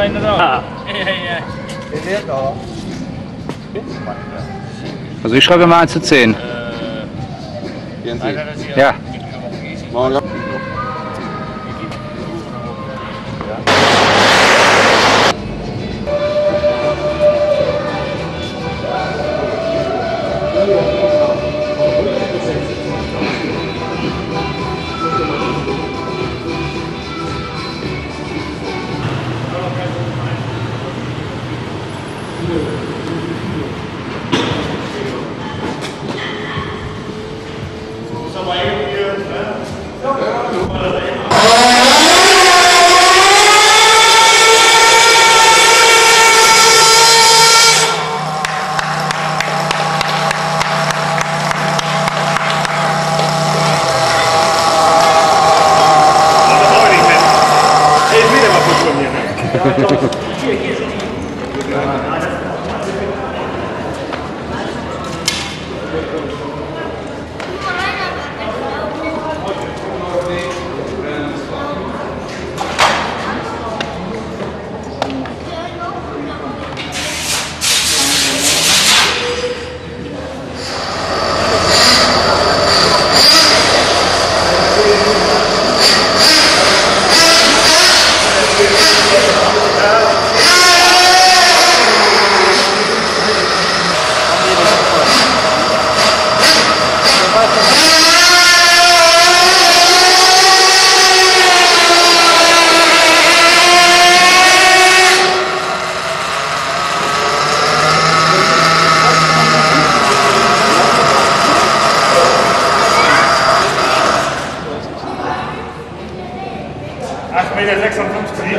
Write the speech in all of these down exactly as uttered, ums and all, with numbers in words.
inderdaad. Is dit al? Also ich schreibe mal eins zu zehn. Ja. Morgen. acht Meter sechsundfünfzig.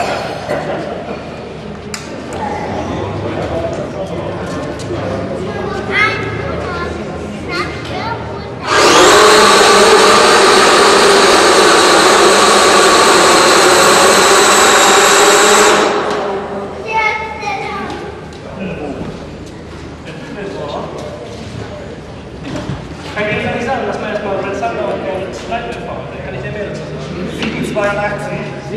Kann ich jetzt nicht sagen, dass man erstmal Red Thunder und Red Lightning fahren. Da kann ich dir mehr dazu sagen. siebenhundertzweiundachtzig.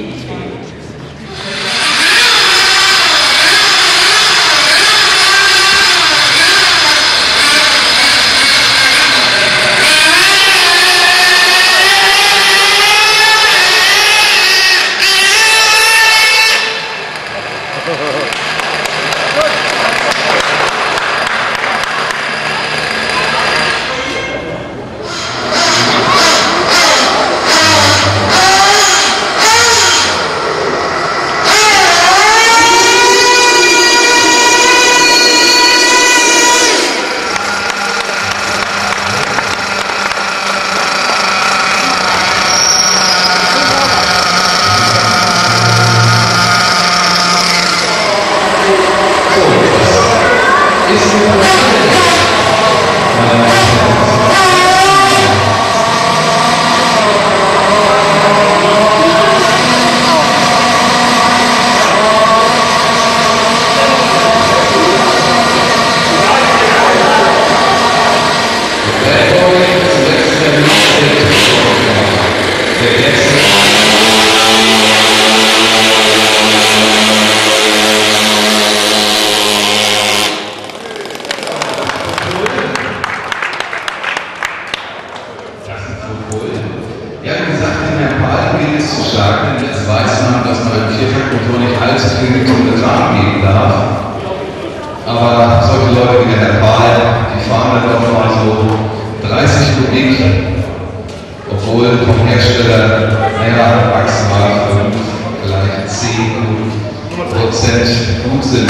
Ja, wie gesagt, in der Party gilt es zu schlagen, denn jetzt weiß man, dass man im Viertaktmotor nicht allzu viel zum Betrag geben darf. Aber solche Leute wie der Herr Pahl, die fahren dann doch mal so dreißig Kubik, obwohl vom Hersteller, naja, maximal fünf, vielleicht zehn Prozent gut sind.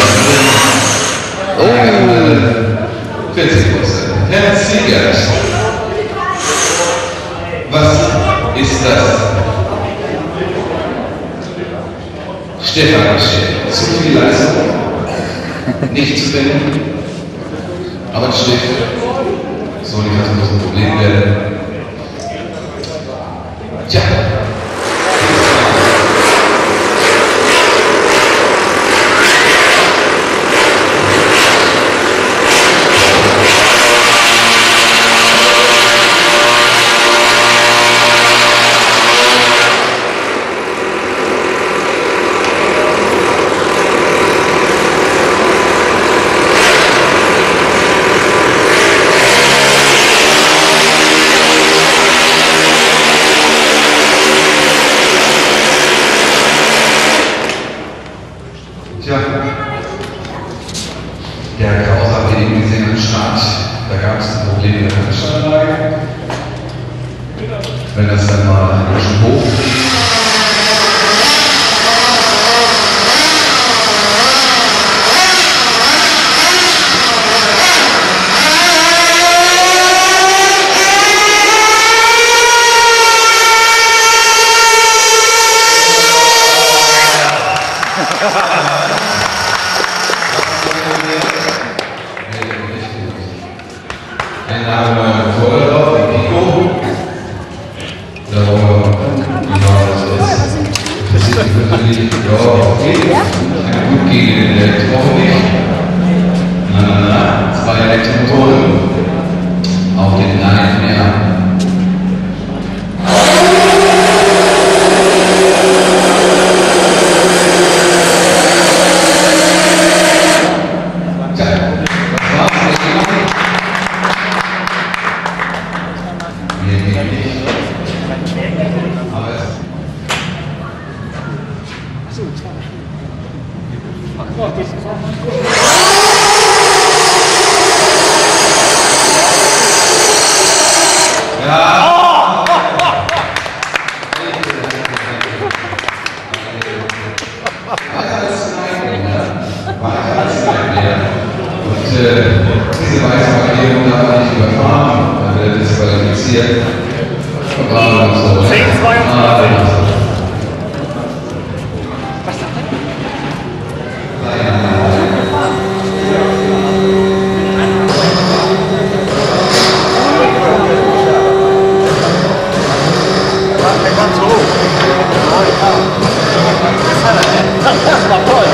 Oh. vierzig Prozent. Herr Siegert, was ist das? Stefan steht. Zu viel Leistung. Nicht zu finden. Aber das steht. So nicht, das muss ein Problem werden. Tja. Tja, der Herr Kraus hat hier eben gesehen am Start, da gab es ein Problem mit der Handsteuerlage. Wenn das dann mal ein bisschen hoch ein Name neuer Motorräder, der Pico. Da wollen wir gucken, wie genau das ist. Das ist natürlich, ja, okay. Ein gut gegen den Elektro nicht. Na, na, na. Zwei Elektromotoren. Auf den Line mehr. Diese Weißmarkierung darf man nicht überfahren, dann wird er disqualifiziert. zehn zweiundzwanzig. Was sagt er? Der kommt hoch. Das war toll.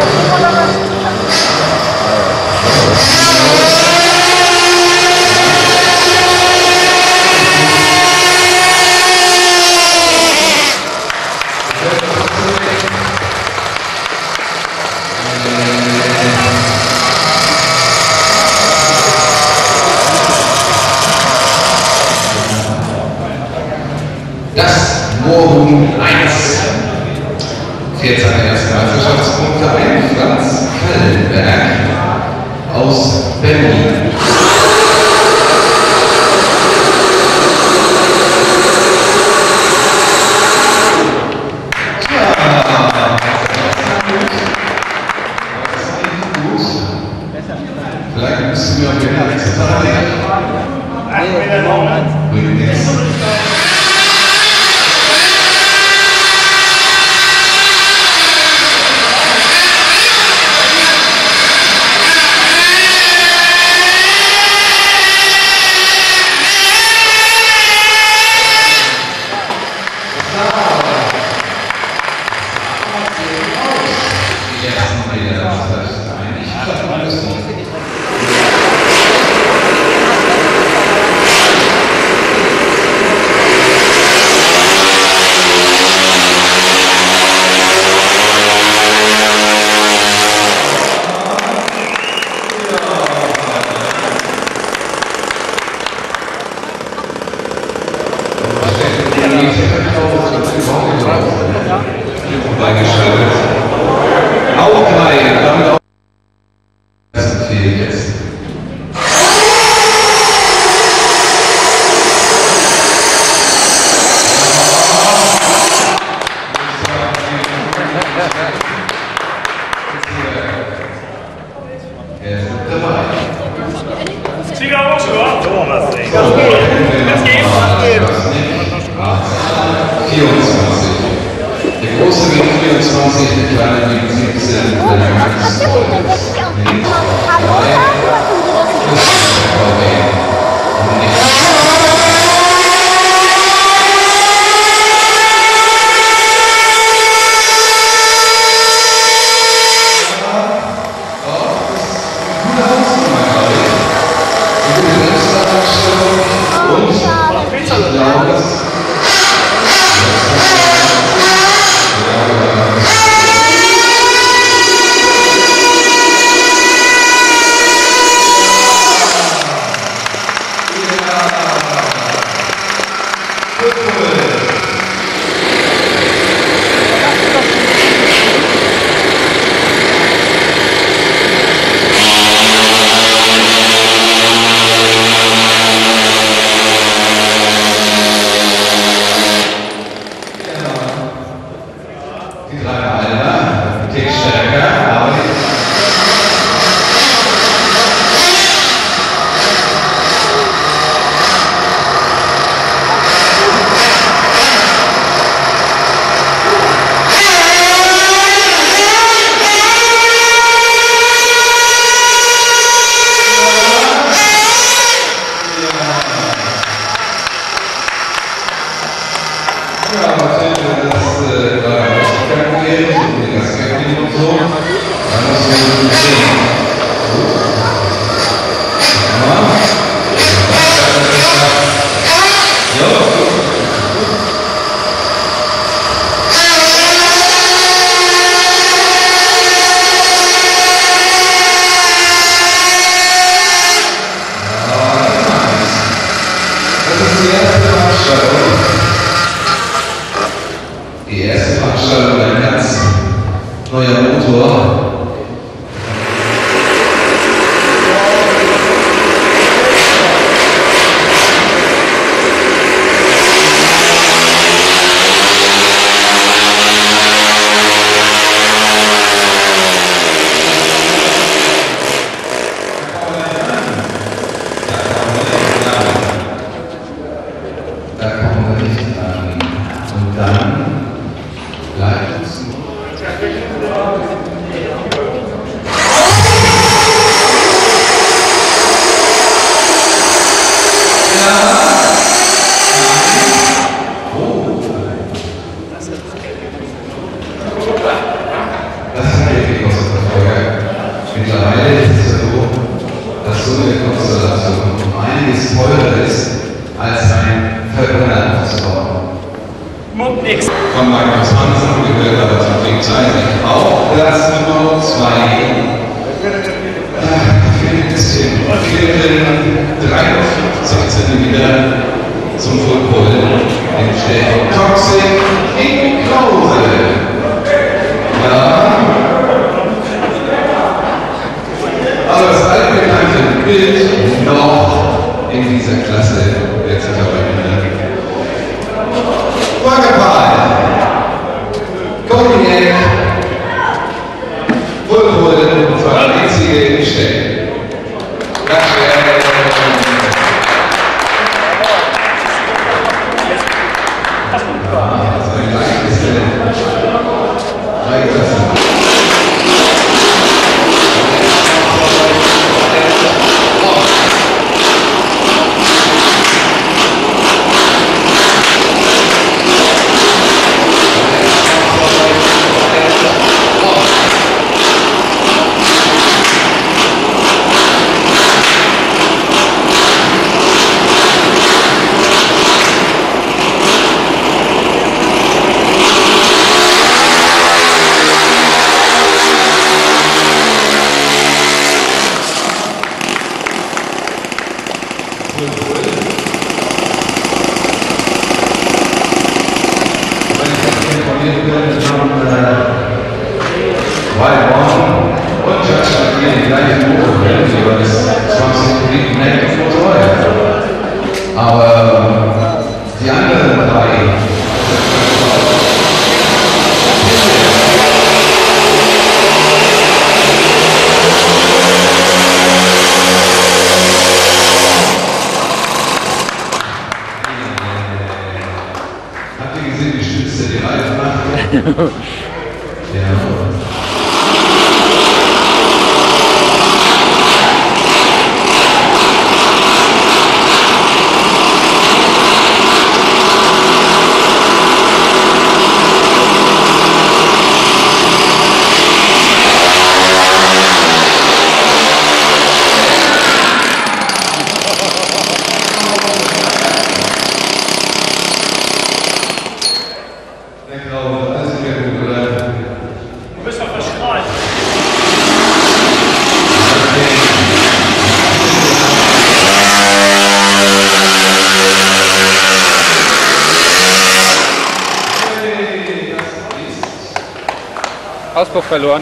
Das Moorhuhn eins fährt seine ersten Meisterschaftspunkte ein. Franz Kallenberg aus Berlin. Vielleicht müssen wir auf den nächsten Tag. Bringt nichts. Die ersten Bilder, das heißt eigentlich klappt alles nicht. Beigeschaltet. Auch drei, damit auch. Das fehlt jetzt. Er ist dabei. Sieger auch schon, oder? So, das Ding. Das geht. Das geht. vierundzwanzig. Der große Weg vierundzwanzig, der kleine Weg siebzehn, der Max Holz. müssen sehen. Die erste Veranstaltung, ein ganz neuer Motor. Da kommen wir nicht an. Und dann bleibt es nur. Das hat ja viel Kostenverfolger. Mittlerweile ist es ja so, dass so eine Konstellation um einiges teurer ist, als ein Verbrenner aufzubauen. Muck nix. Von Markus Hansen gehört aber zum Wegzeichen auch Platz Nummer zwei. Ein bisschen fehlten dreiundfünfzig Zentimeter zum Football. Den steht Toxic in Klose. Ja. Aber das altbekannte Bild noch in dieser Klasse wird sich aber ändern. Wagenpal, Kodiak, Football und zwar die einzige Stelle. Das wäre also ein leichtes Reitklasse. Und ich habe hier die gleichen Motorräder, jeweils zwanzig Kubik nett und teuer. Aber die anderen drei. Habt ihr gesehen, wie spitze die Reifen macht? Ja. Du bist doch verstrahlt. Auspuff verloren.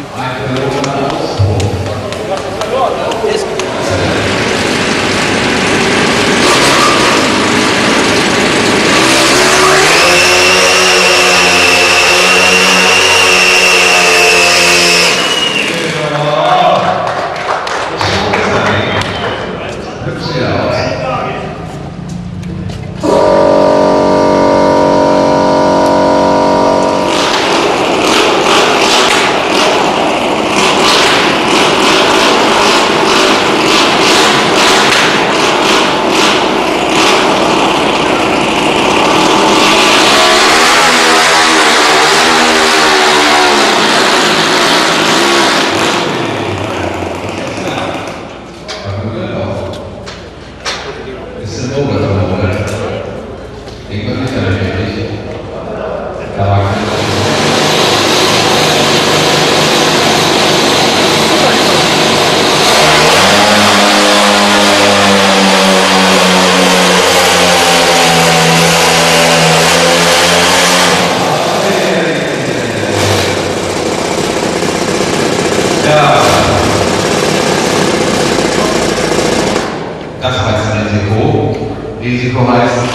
Risiko heißen.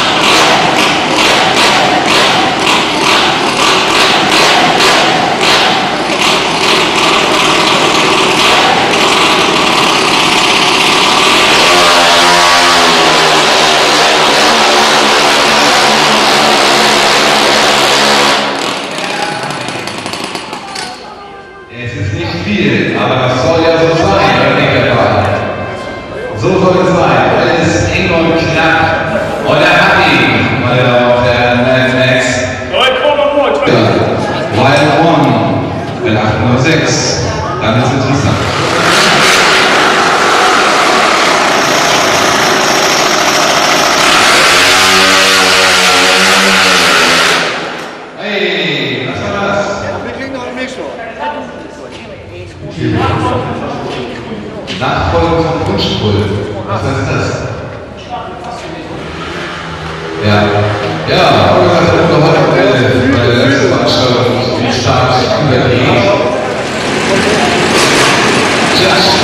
Es ist nicht viel, aber das soll ja so sein, oder nicht der Fall? So soll es sein. Alles eng und knapp. Und er hat ihn, meine Damen und Herren, Mad Max. Wild One mit acht null sechs. Dann ist es interessant. Hey, was war das? Wir kriegen noch ein Mixer. Nachfolge vom Wunschpult. Was ist das? Ja. Ja, wie gesagt, der Unterhalt bei der letzten Veranstaltung die stark übergeht. Just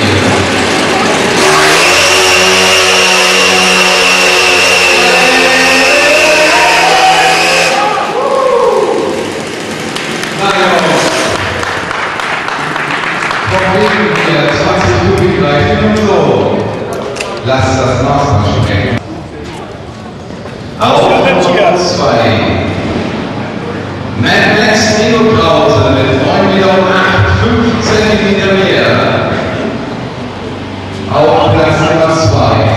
zwanzig Kubik reichen und so. Lass das Maß schmecken. Auf zwei. Mad Max Neo Krause mit neun Meter acht, fünf Zentimeter mehr. Auf Platz Nummer zwei.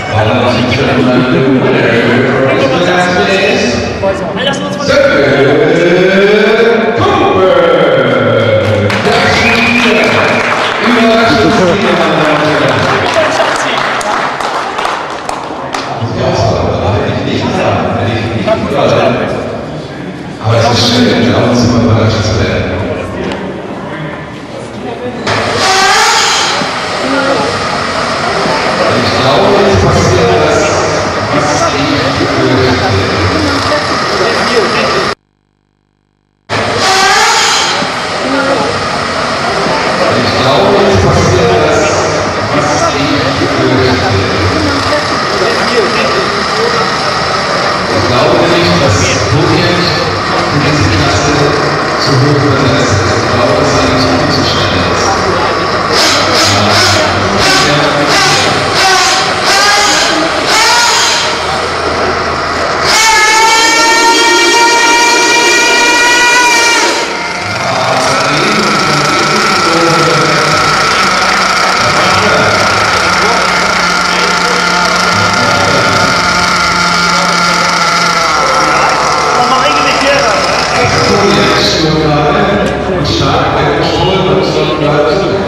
Aber es ist schön, ab und zu mal überrascht zu werden. Ich glaube, es passiert das, was ich befürchte. Ich glaube, es passiert das, was ich befürchte. Ich glaube nicht, dass Bukit in diese Klasse zu hoch besetzt ist. Ich glaube, dass er nicht viel zu schnell ist. Und stark der Schulter und so bleibt zurück.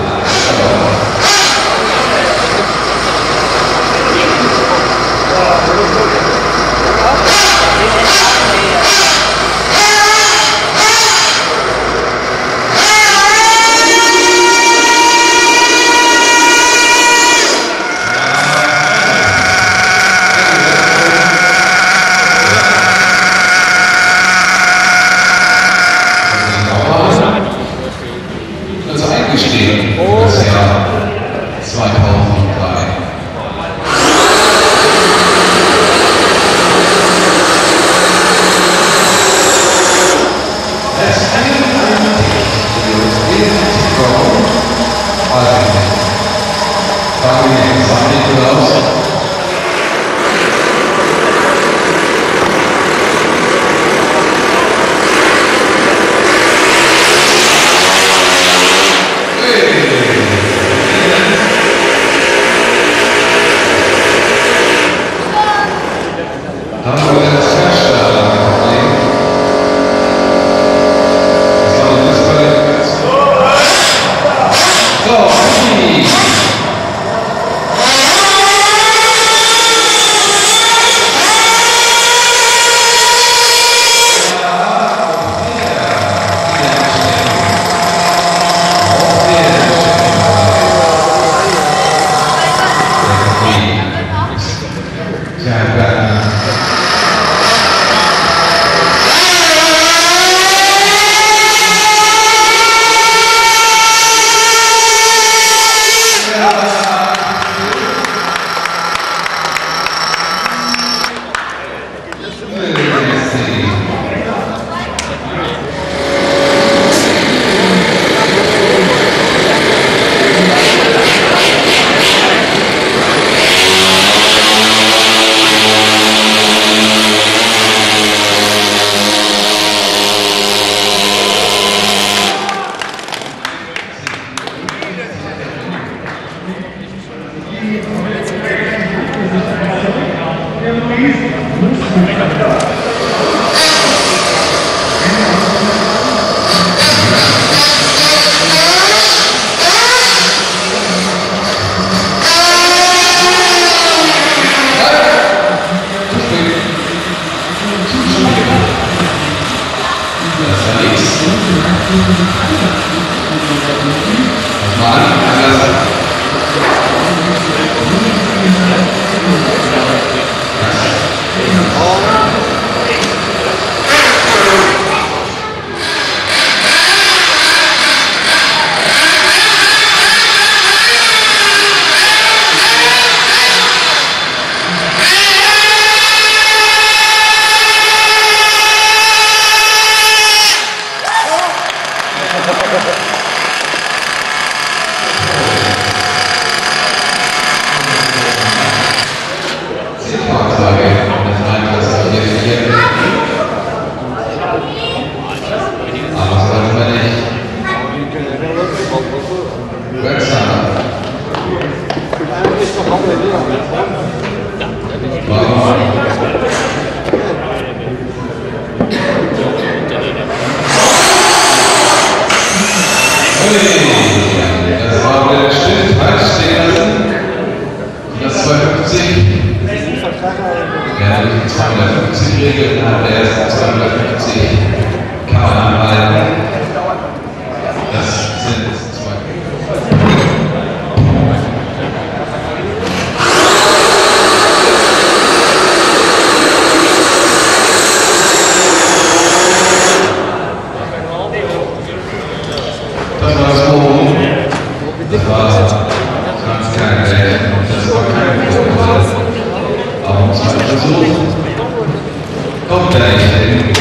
Eingestehen, das Jahr zweitausenddrei. Es hängt ein Das war ganz kein Recht und das war kein Problem. Aber um zwei Versuch kommt er nicht hin.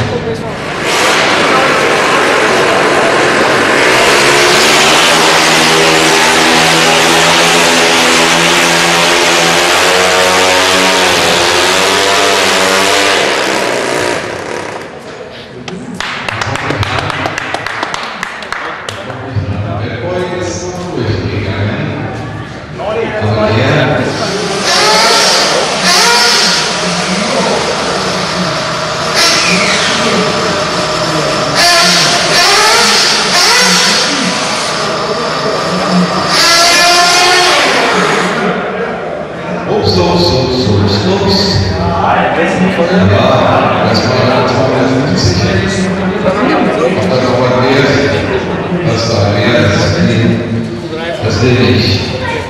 Ups, ups, ups, ups, ups. Ja, das war zweihundertfünfzig. Ob das auch ein mehr ist, das war mehr, das, das will ich.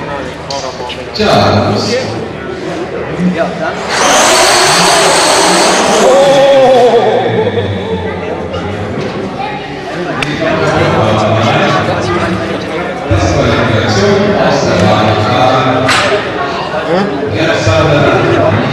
Tja, los. Ja, dann. Disqualifikation aus der Bahn gefahren. Jetzt hat er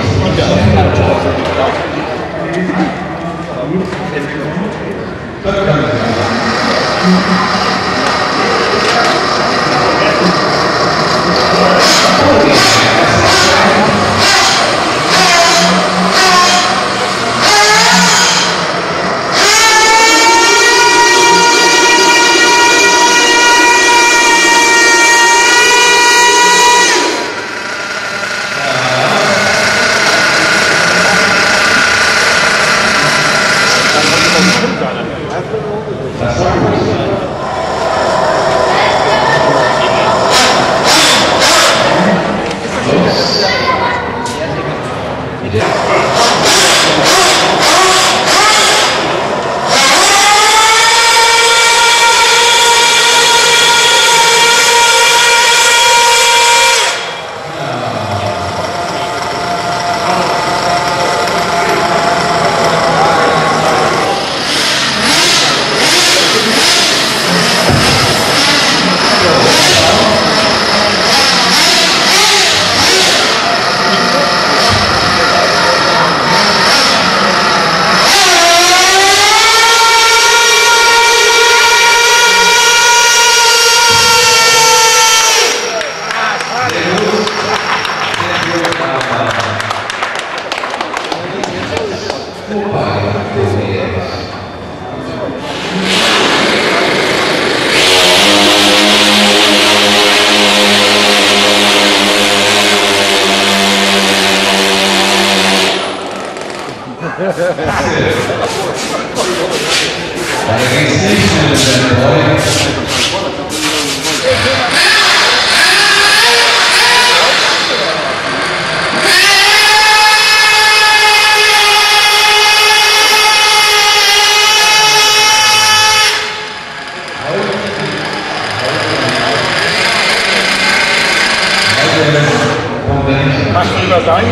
Kannst du lieber sein?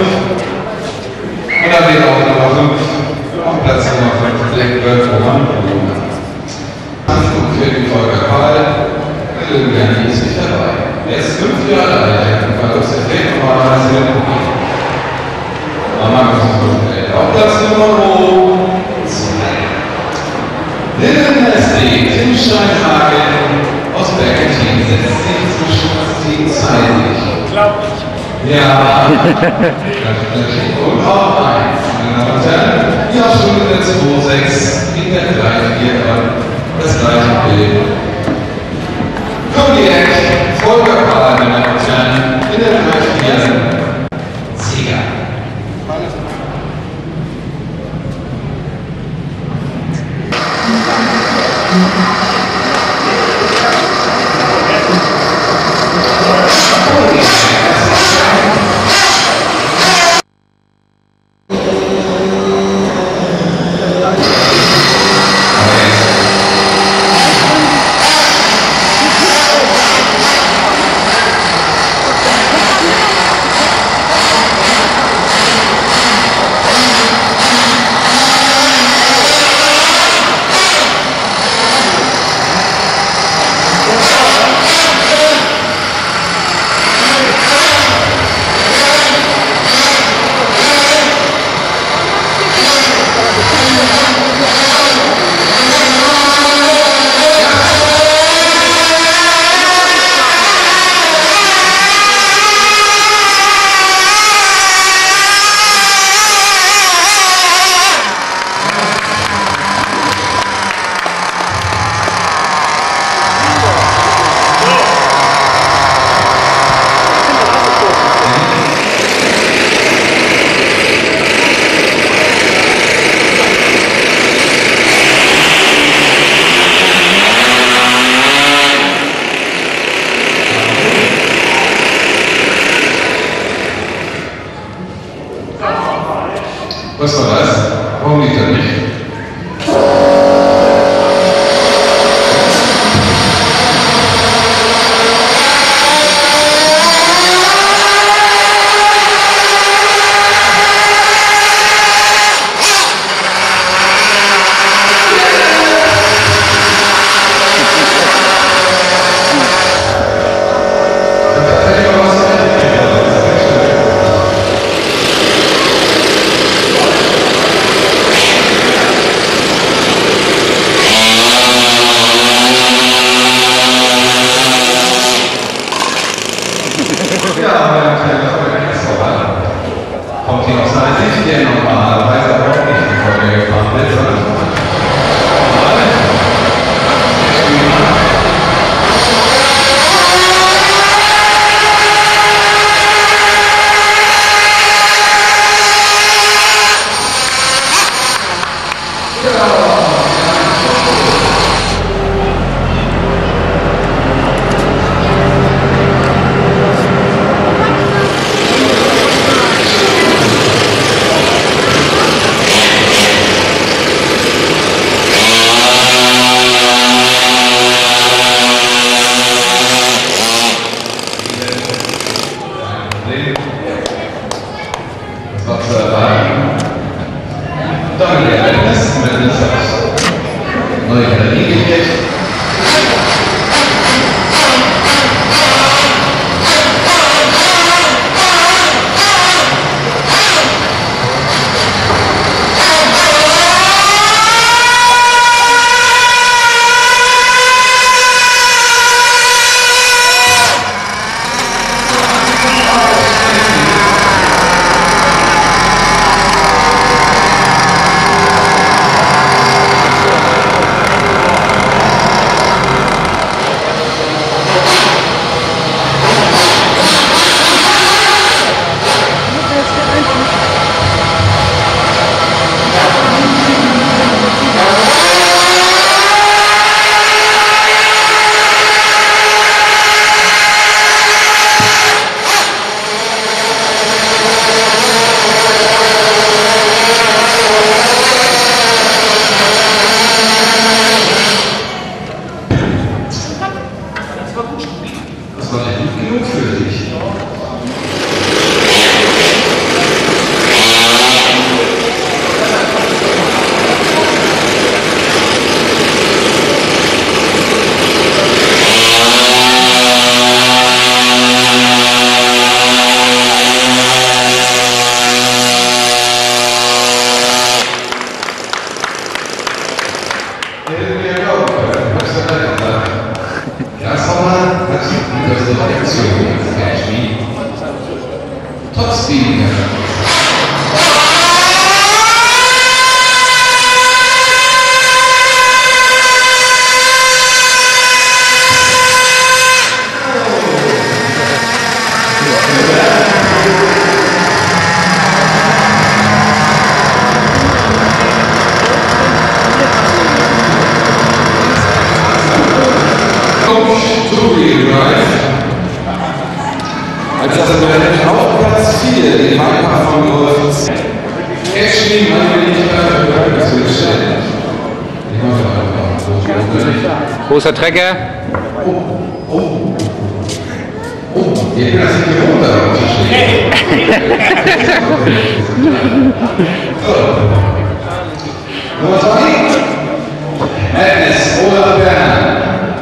Und dann wird auch Nummer fünf, auf Platz Nummer fünf, Blackbird Roman. Handlung für den Volker Pahl, Lilian ist nicht dabei. Er ist fünf Jahre alt, und war aus der Feldnormal sehr gut. Markus Rundfeld. Auf Platz Nummer zwei. Lilian Nestlé, Tim Steinhagen aus Bergentin, setzt sich zwischen das Team zeitlich. Ja, und auch eins, meine Damen und Herren, ja schon in der zwei sechs, in der drei vier, das gleiche Bild. Kodiak, Volker Pahl, meine Damen und Herren, in der drei vier, Sieger. Was war das? Warum liegt er nicht? Kommt hier aus einer Sicht, der normalerweise auch nicht bevor der gefahren wird, sondern das war zu erwarten. Damit der Ereignis, wenn es hat neue Galerie gekriegt. Das war nicht gut genug für dich. Top Speed. Als das in auf Platz vier den Wahlkampf von Golf Ashby meine nicht mehr zu stellen. Ich mache einfach. Großer Trecker. Oh, oh, oh, ihr könnt das nicht gewohnt darauf zu stehen. So. Nummer zwei. Madness oder Bern.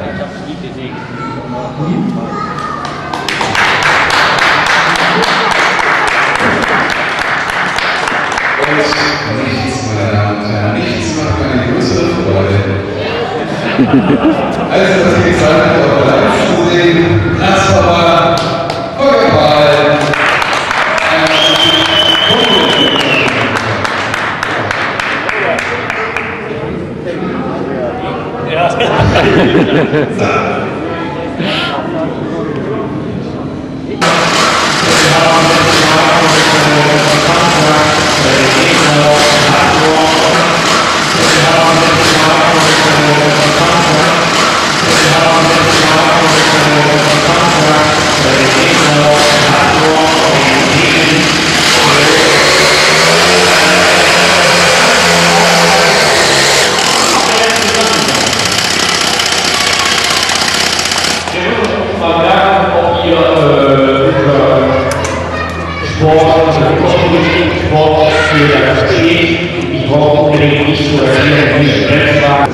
Nichts, meine Damen und Herren, nichts macht eine größere Freude. Also, das geht weiter auf der Live zu sehen. Transferbar, Feuerball. Ja. äh, über Sport, also Sport für das Team. Ich brauche unbedingt nicht zu erklären, wie Stress war.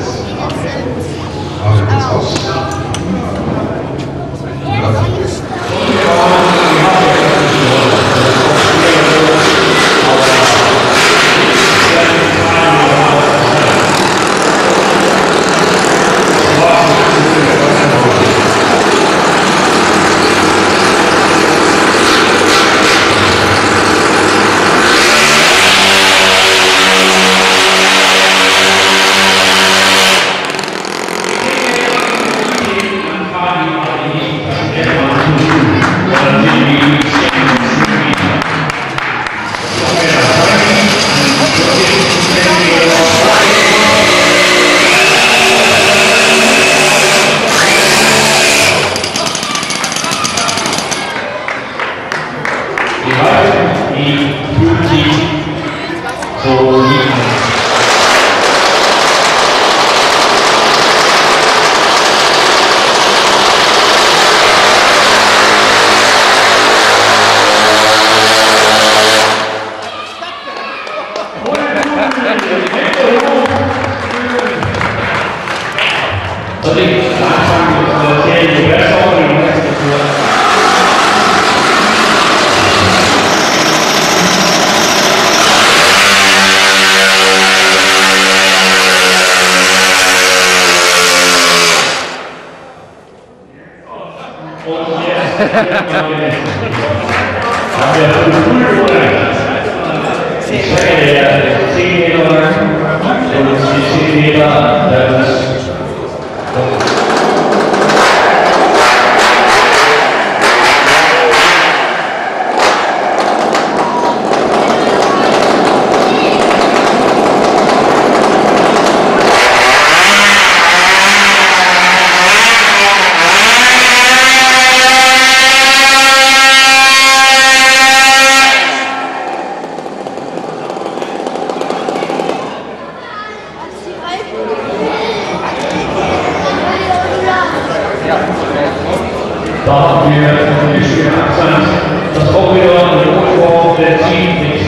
Da haben wir ein bisschen Abstand. Das Vorbild und der Hochform der Team mit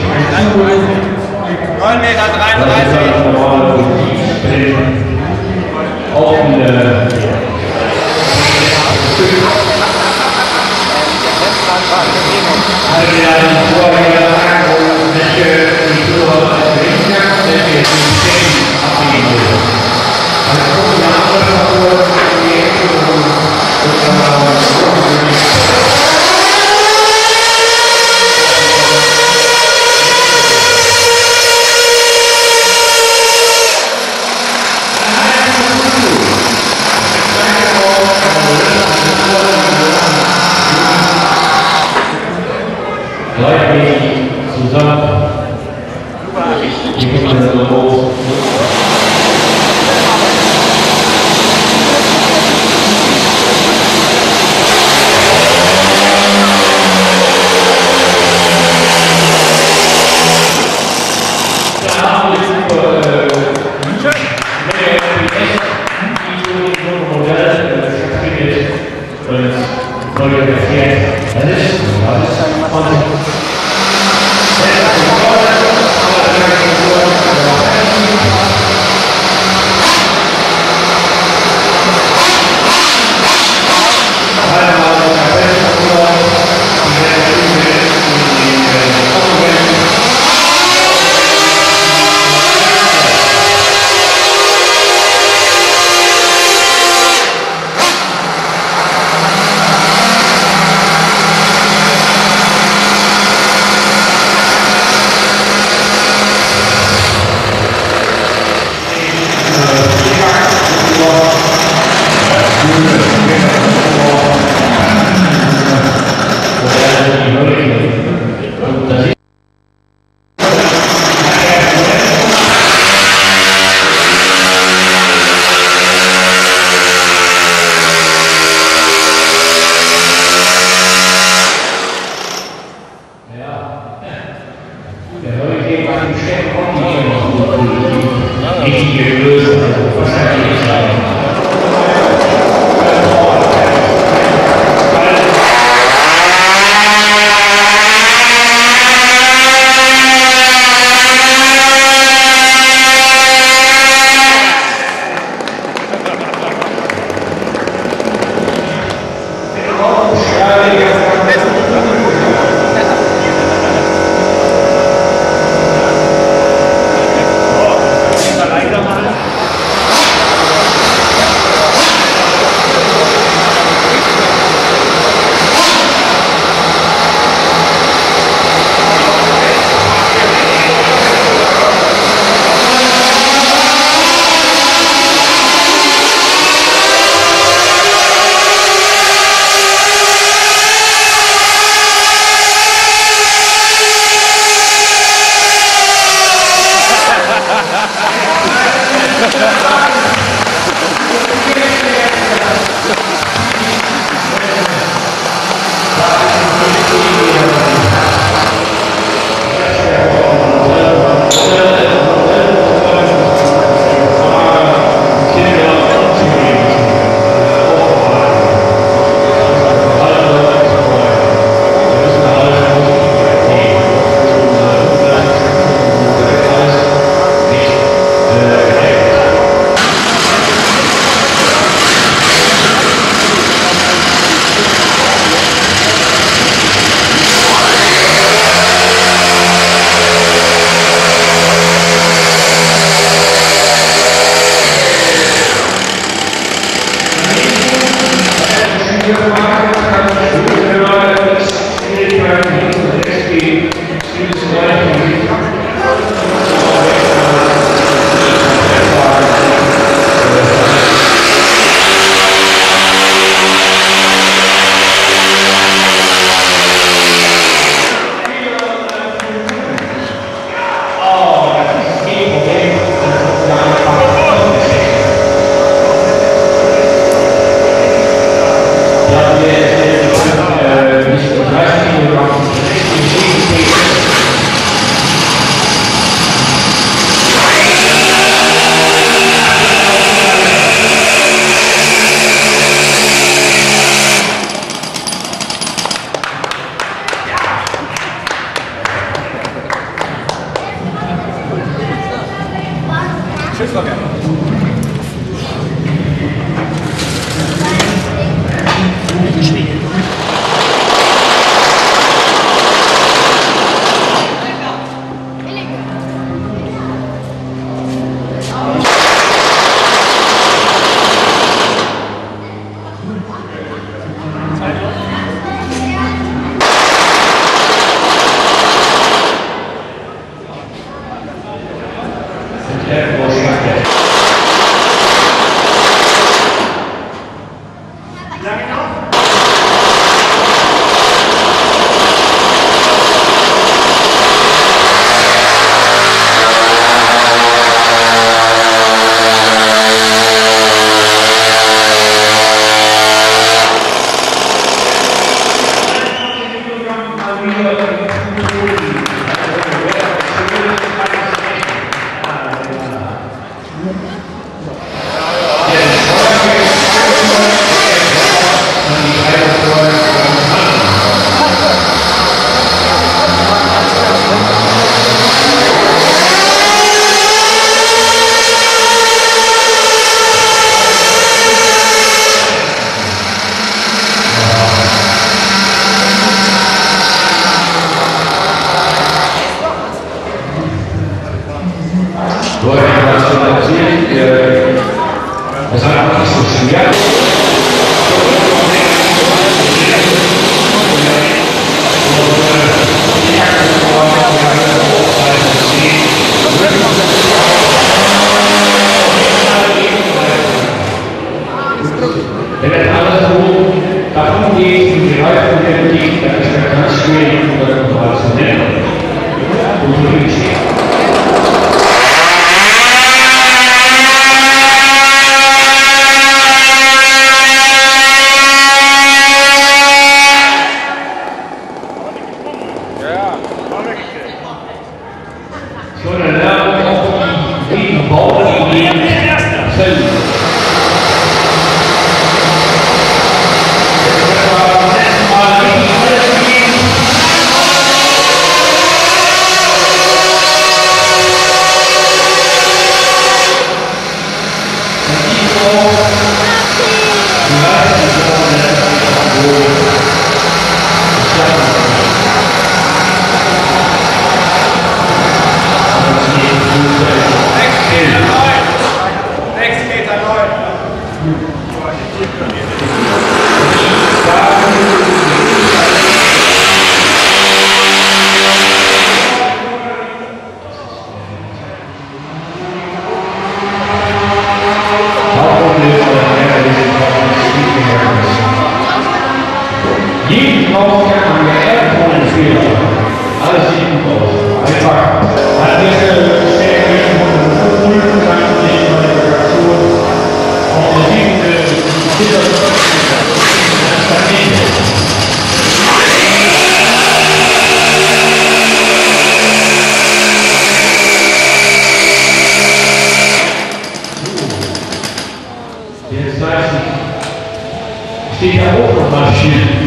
neun Meter dreiunddreißig. Auch eine halbe Jahre vorher, welche die Tour welche die Szenen abgeben würde. Also gucken wir andere Faktoren, gleichmäßig zusammen. Die Kinder so hoch.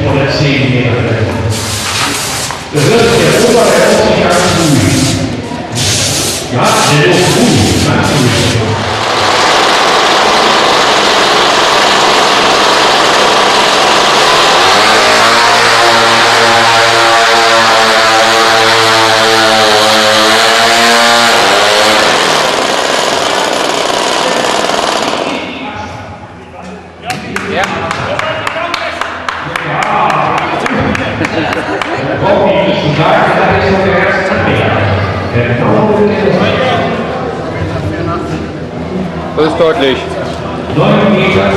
von der zehn Meter Grenze. Das wird der Oberwert auf sich ganz gut. Ja, der ist gut, ganz gut. Das ist deutlich. neun Meter.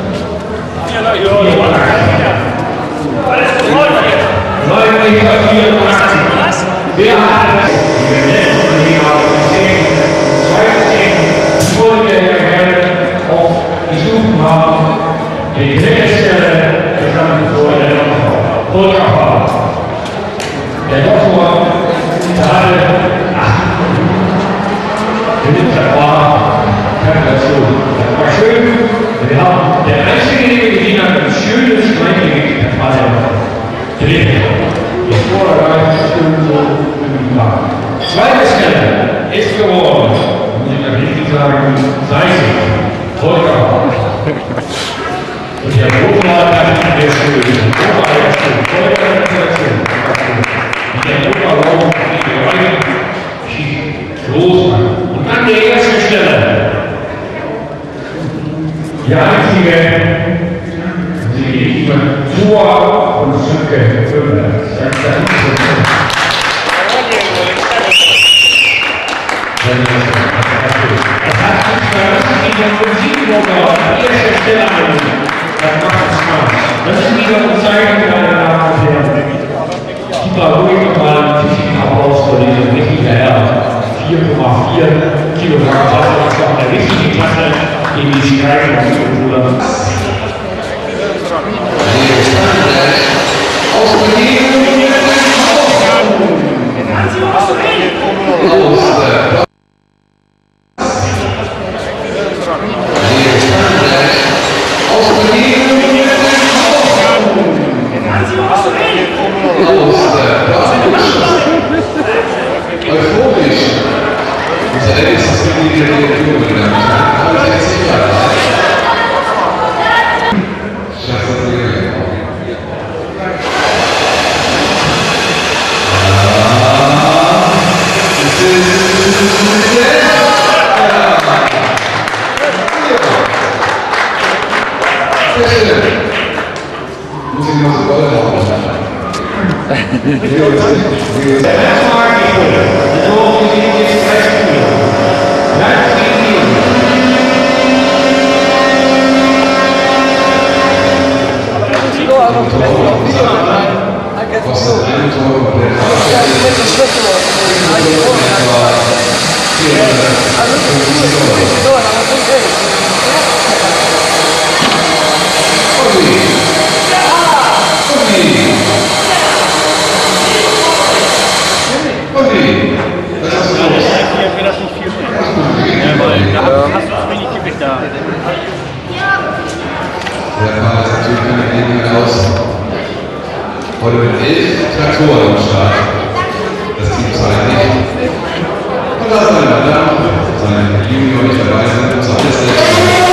neun Meter vierundachtzig. Wer hat das? Die letzten Meter auf die zehn, zweizehn, Folge der Herde auf gesucht haben. Die letzte gesamte Folge der Volkerfahrt. Der Doktor hatte acht. Der Winter war Gratulation. Das war schön. Wir haben der einzige Gewinner ein schönes Gleichgewicht der Fall. Dritte. Die Vorderreichstunde so war. Zweite Stelle ist geworden, muss ich dann richtig sagen, Seisig. Volker. Und der Rotmann hat der Schule. Oberleistung. Volker Gratulation. Und der Oberraum ist gereicht. Großmann. Und an der ersten Stelle die einzige, sie liegt vor und Zücke vorwärts. Das hat uns verlassen, die der Musikbürger an erster Stelle an. Das macht Spaß. Das ist wieder eine Zeichen, meine Damen und Herren. Gib mal ruhig mal einen Physikapplaus für diesen richtigen Herr. vier Komma vier Kilogramm Wasser, das war eine richtige Klasse in die Streifen und Heute mit elf Traktoren am Start. Das Team zahlt nicht. Und da seine Madame, seine Junior nicht dabei sind, muss alles selbst machen.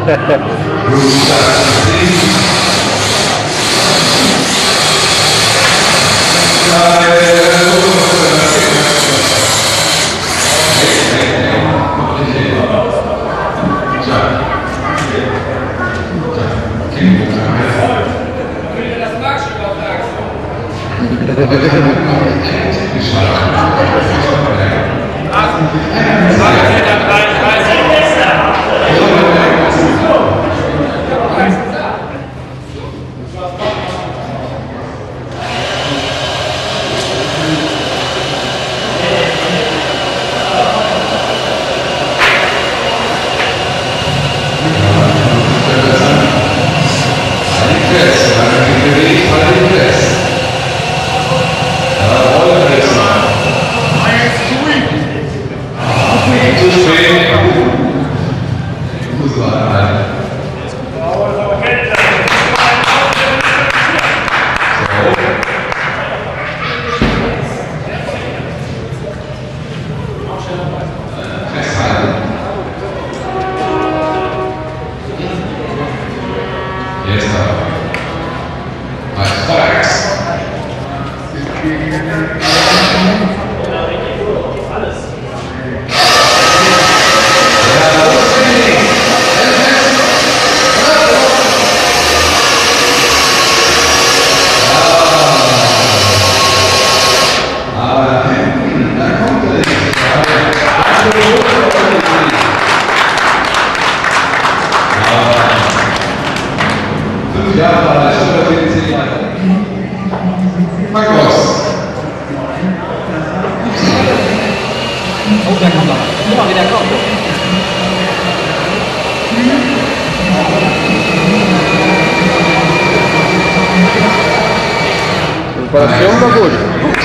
Situation war gut.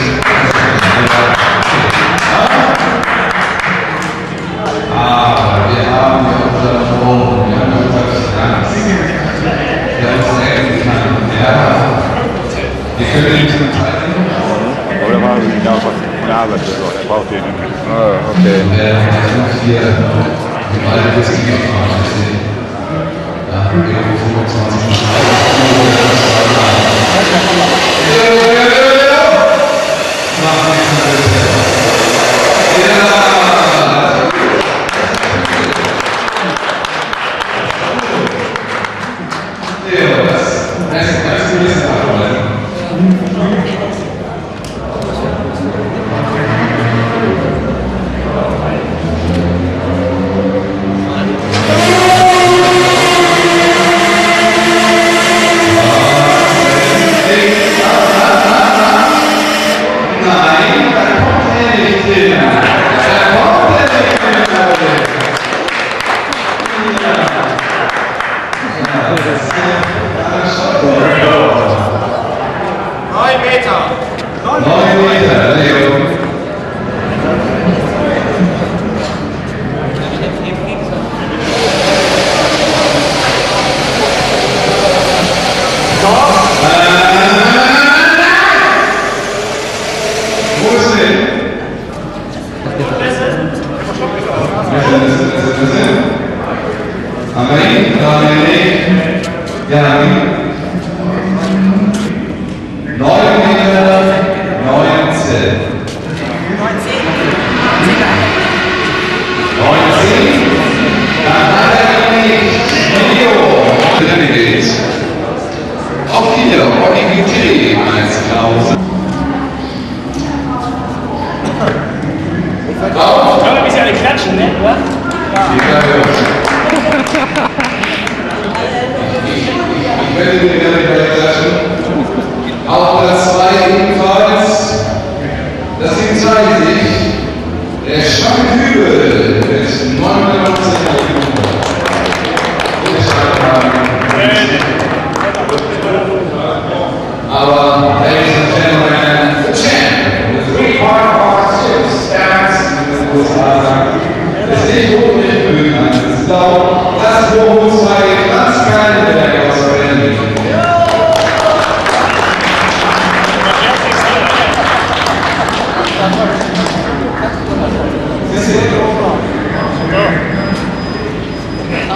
Aber wir haben ja unseren Sohn, wir haben unseren Franz, der uns retten kann. Ja. Wir können ihn zum Teil. Oder war es nicht auch was Arbeit besorgt? Er braucht den nicht. Ah, okay. Wir sind hier im Alten des Gegenwarts. Ja, irgendwo fünfundzwanzig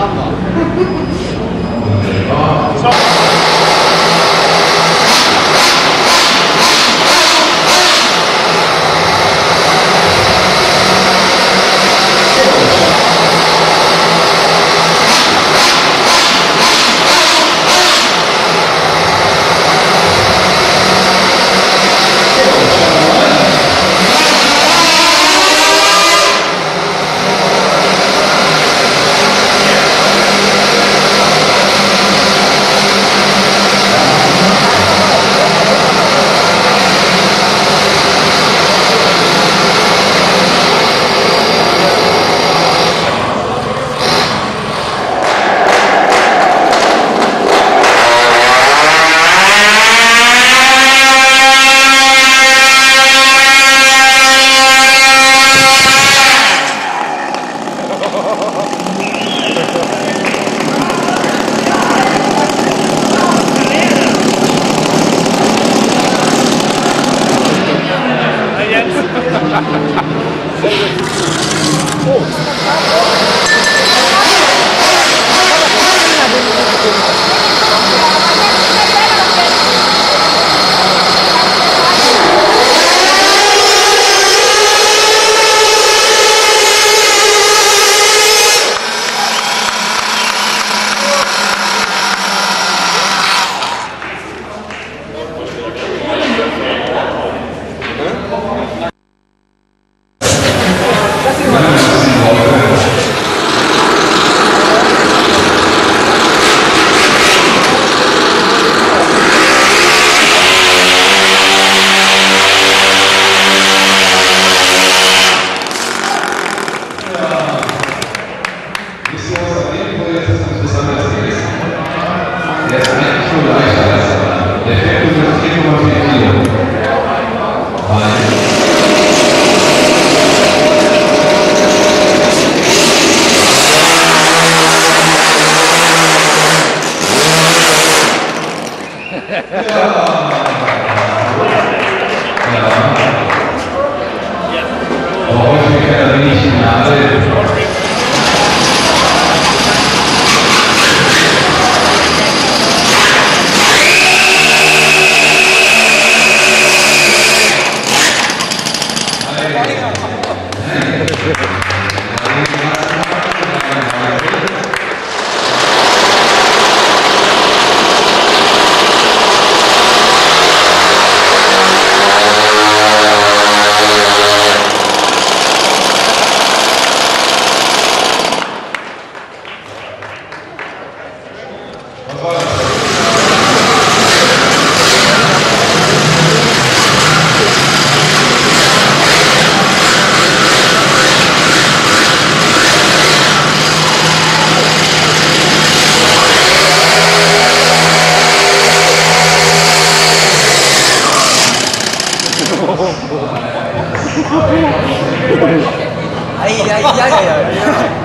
Ay, ay, ay, ay.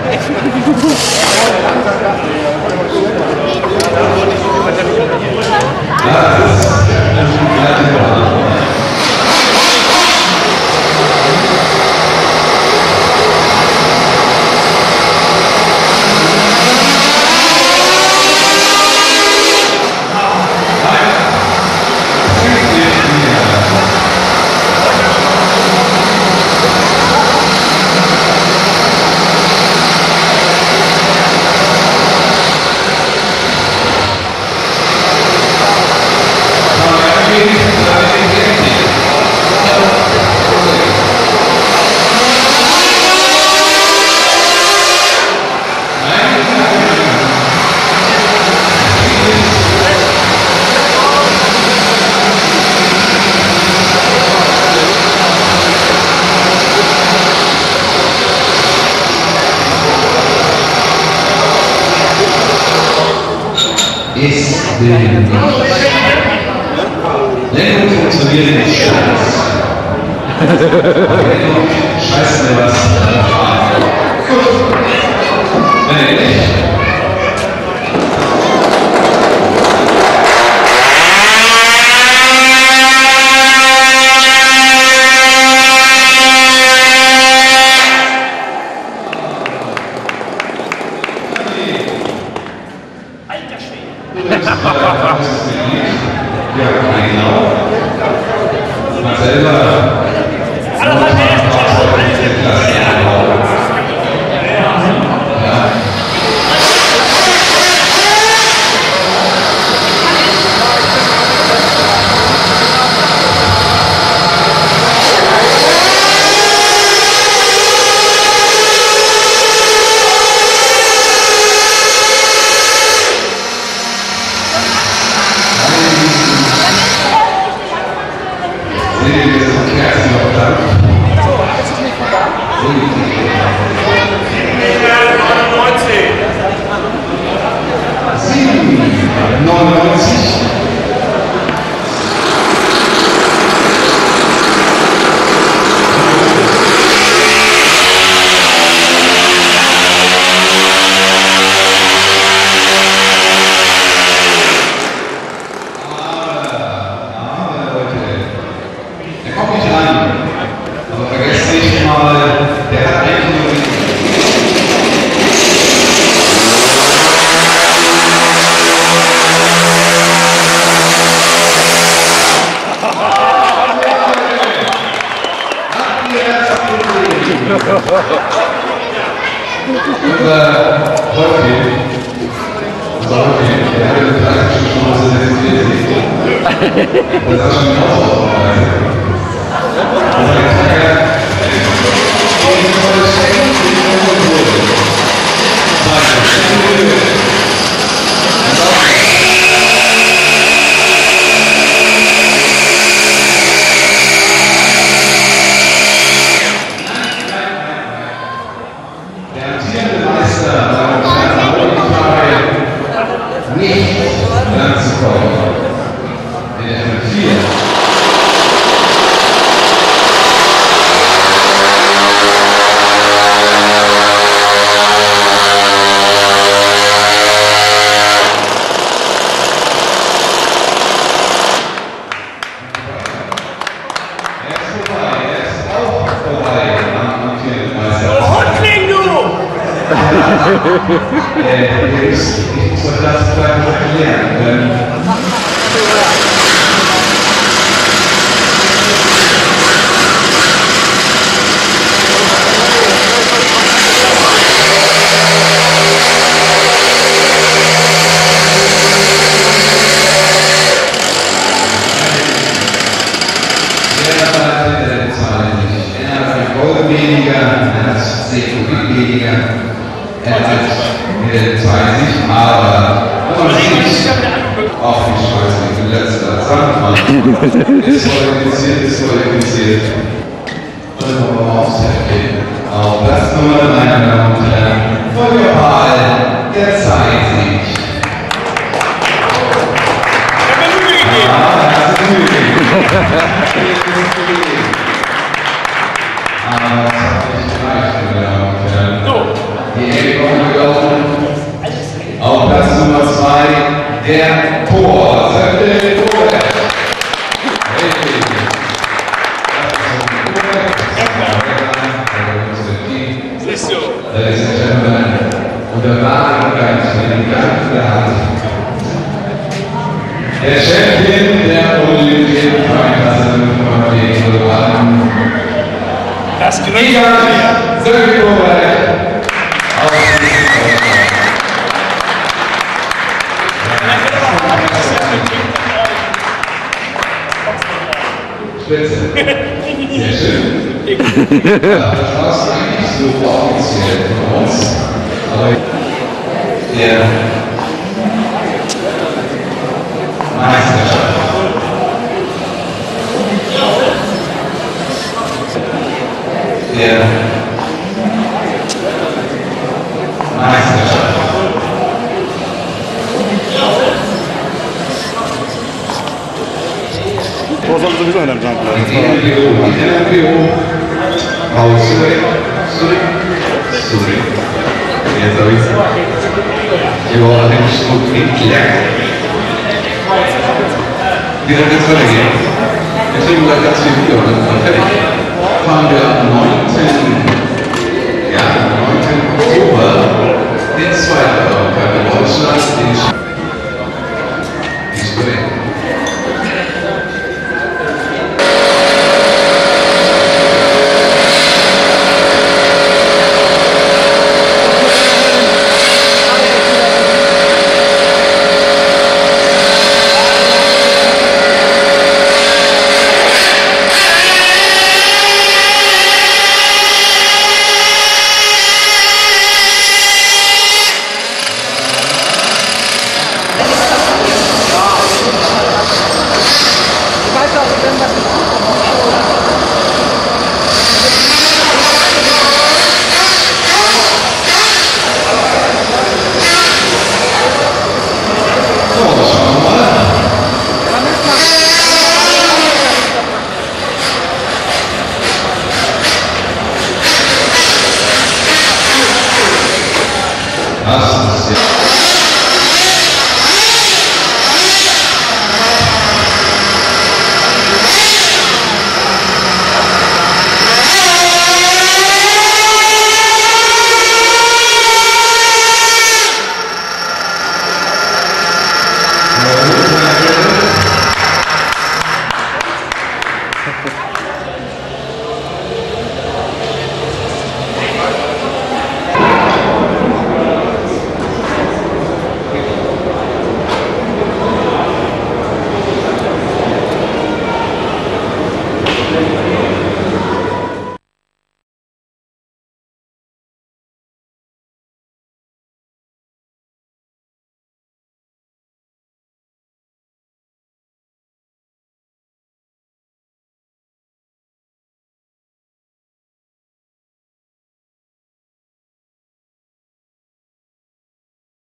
Ist Lenkung funktioniert nicht scheiß. Lenkung scheißt mir was. Wenn nicht. Thank you. sieben, neunundneunzig. Ich soll das vielleicht noch erklären. Er hat zwanzig, aber auch die Scheiße, ich bin letzter Zahnmann. Ist organisiert, ist organisiert. Und dann wollen wir mal aufs Heft gehen. Auf Platz Nummer drei, meine Damen und Herren, Feuerball, der Zeitsieg. Ah, das ist Mühe gegeben. Aber das hat nicht gereicht, meine Damen und Herren. Die Ecke kommt gelaufen. Auf Platz Nummer zwei, der Tor. Söfte Tor. Siehst du? Ladies and Gentlemen, und der Wagen ganz mit dem Gang der Hand. Der Champion der Olympischen Freiklasse Nummer vier. Das Glück. Söfte Tor. Spitze. Sehr schön. Ja, das war es eigentlich so offiziell von uns. Aber der Meisterschaft. Der Meisterschaft. So soll sowieso in deinem Plan bleiben. Die N P O, die N P O, raus, zurück, zurück, zurück. Jetzt habe ich es. Hier war ein Schmuck geklärt. Wie soll das weitergehen? Wir kriegen gleich ganz viel Video und dann fertig. Fahren wir am neunten